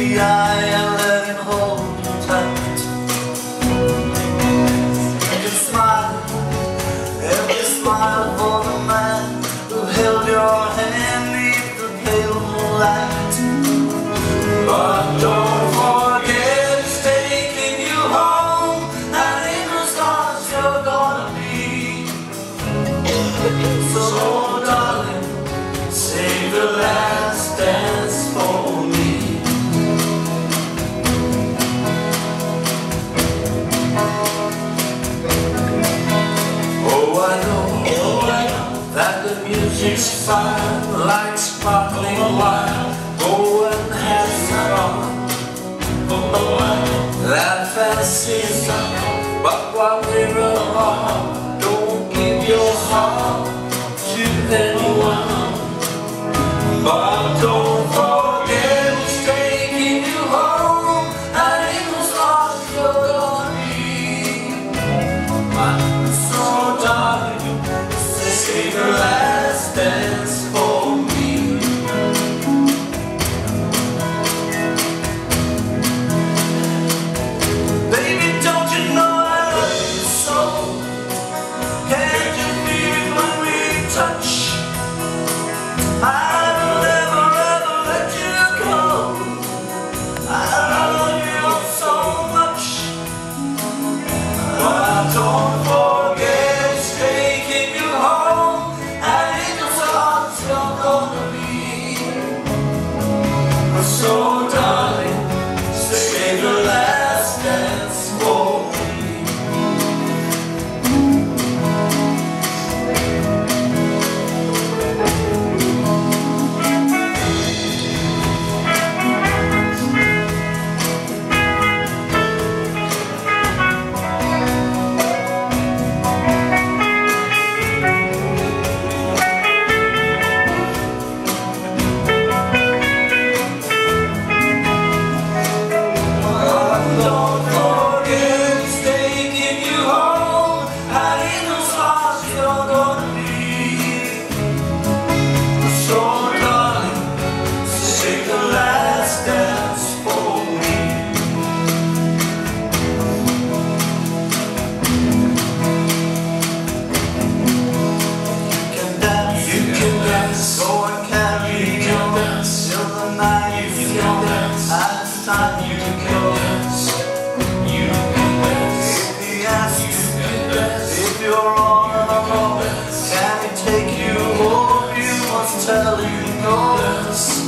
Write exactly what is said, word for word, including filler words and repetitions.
the eye and let him hold you tight. Every smile, every smile for the man who held your hand beneath the pale moonlight. But don't forget he's taking you home, and in the stars you're gonna be. So darling, save the last dance for me. Oh, I know, oh, I know that the music's fine, like sparkling wine. Go and have some fun. Oh, I know that fantasy's on, but while we're apart, don't give your heart to anyone. But don't forget who's taking you home, and in those arms you're gonna be. So darling, save the last dance for me. Baby, don't you know I love you so? Can't you feel it when we touch? I don't forget it's taking you home, and in those arms you're gonna be. So darling, save the last dance for me. Go and carry your dance till the night you can dance. As time you can dance, you can dance. If he asks you if you're all alone, can he take you home? You must tell him no.